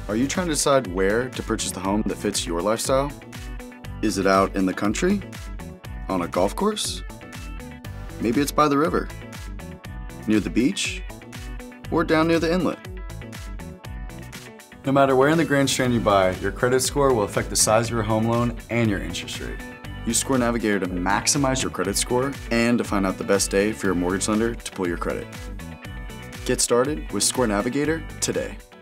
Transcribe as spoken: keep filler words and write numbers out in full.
Are you trying to decide where to purchase the home that fits your lifestyle? Is it out in the country? On a golf course? Maybe it's by the river? Near the beach? Or down near the inlet? No matter where in the Grand Strand you buy, your credit score will affect the size of your home loan and your interest rate. Use ScoreNavigator to maximize your credit score and to find out the best day for your mortgage lender to pull your credit. Get started with ScoreNavigator today.